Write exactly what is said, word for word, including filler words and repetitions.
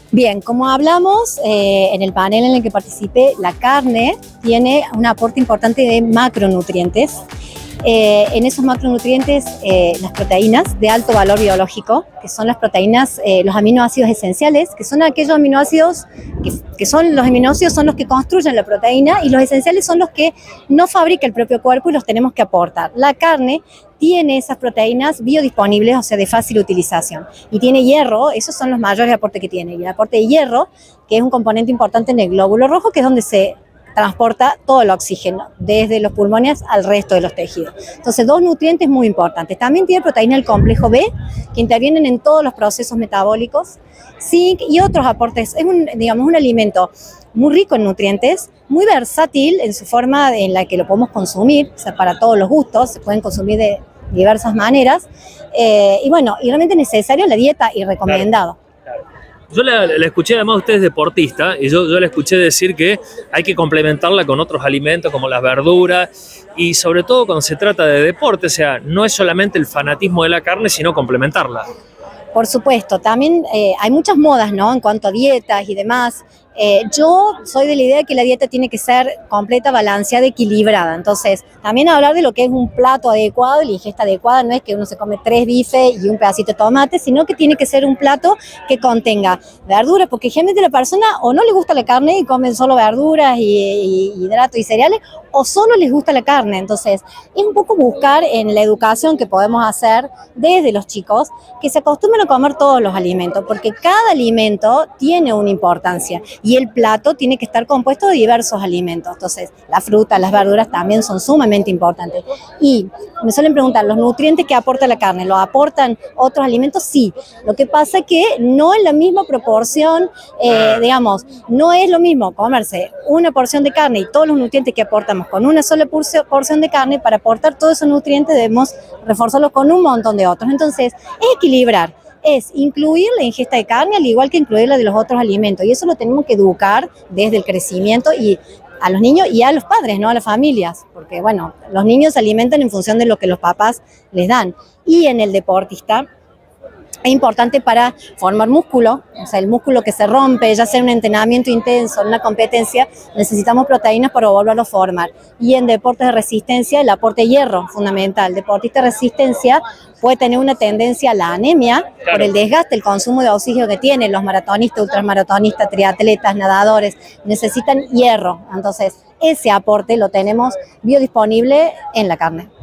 Bien, como hablamos eh, en el panel en el que participé, la carne tiene un aporte importante de macronutrientes. Eh, en esos macronutrientes, eh, las proteínas de alto valor biológico, que son las proteínas, eh, los aminoácidos esenciales, que son aquellos aminoácidos, que, que son los aminoácidos son los que construyen la proteína, y los esenciales son los que no fabrica el propio cuerpo y los tenemos que aportar. La carne tiene esas proteínas biodisponibles, o sea, de fácil utilización. Y tiene hierro, esos son los mayores aportes que tiene. Y el aporte de hierro, que es un componente importante en el glóbulo rojo, que es donde se transporta todo el oxígeno, desde los pulmones al resto de los tejidos. Entonces, dos nutrientes muy importantes. También tiene proteína del complejo B, que intervienen en todos los procesos metabólicos, zinc y otros aportes. Es un, digamos, un alimento muy rico en nutrientes, muy versátil en su forma en la que lo podemos consumir, o sea, para todos los gustos, se pueden consumir de diversas maneras, eh, y bueno, y realmente necesario en la dieta y recomendado. Claro, claro. Yo la, la escuché, además usted es deportista, y yo, yo la escuché decir que hay que complementarla con otros alimentos como las verduras, y sobre todo cuando se trata de deporte, o sea, no es solamente el fanatismo de la carne, sino complementarla. Por supuesto, también eh, hay muchas modas, ¿no?, en cuanto a dietas y demás. Eh, yo soy de la idea de que la dieta tiene que ser completa, balanceada, equilibrada. Entonces, también hablar de lo que es un plato adecuado y la ingesta adecuada no es que uno se come tres bifes y un pedacito de tomate, sino que tiene que ser un plato que contenga verduras, porque generalmente la persona o no le gusta la carne y comen solo verduras y, y hidratos y cereales, o solo les gusta la carne. Entonces, es un poco buscar en la educación que podemos hacer desde los chicos que se acostumbren a comer todos los alimentos, porque cada alimento tiene una importancia. Y el plato tiene que estar compuesto de diversos alimentos. Entonces, la fruta, las verduras también son sumamente importantes. Y me suelen preguntar, ¿los nutrientes que aporta la carne, ¿los aportan otros alimentos? Sí. Lo que pasa es que no en la misma proporción, eh, digamos, no es lo mismo comerse una porción de carne y todos los nutrientes que aportamos con una sola porción de carne. Para aportar todos esos nutrientes debemos reforzarlos con un montón de otros. Entonces, es equilibrar. Es incluir la ingesta de carne al igual que incluir la de los otros alimentos, y eso lo tenemos que educar desde el crecimiento y a los niños y a los padres, no a las familias, porque bueno, los niños se alimentan en función de lo que los papás les dan. Y en el deportista es importante para formar músculo, o sea, el músculo que se rompe, ya sea en un entrenamiento intenso, en una competencia, necesitamos proteínas para volverlo a formar. Y en deportes de resistencia, el aporte de hierro, fundamental. El deportista de resistencia puede tener una tendencia a la anemia, claro, por el desgaste, el consumo de oxígeno que tienen. Los maratonistas, ultramaratonistas, triatletas, nadadores, necesitan hierro. Entonces, ese aporte lo tenemos biodisponible en la carne.